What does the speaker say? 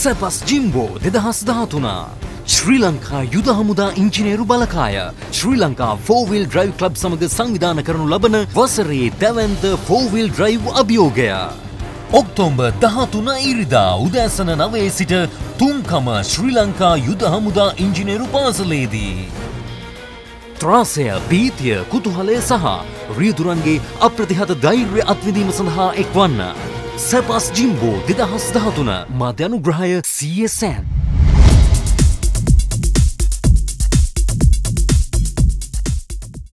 Sappers Gympo 2013 Sri Lanka යුද හමුදා ඉංජිනේරු බලකාය Sri Lanka 4-wheel drive club සමග සංවිධානය කරනු ලබන වසරේ දැවැන්ත 4-wheel drive අභියෝගය ඔක්තෝබර් 13 ඉරිදා උදෑසන 9 සිට තුන්කම ශ්‍රී ලංකා යුද හමුදා ඉංජිනේරු පාසලේදී ත්‍රාසය භීතිය කුතුහලය සහ රියදුරන්ගේ අප්‍රතිහත ධෛර්ය අත්විඳීම සඳහා එක්වන්න Sappers Gympo 2013 මාධ්‍ය අනුග්‍රහය CSN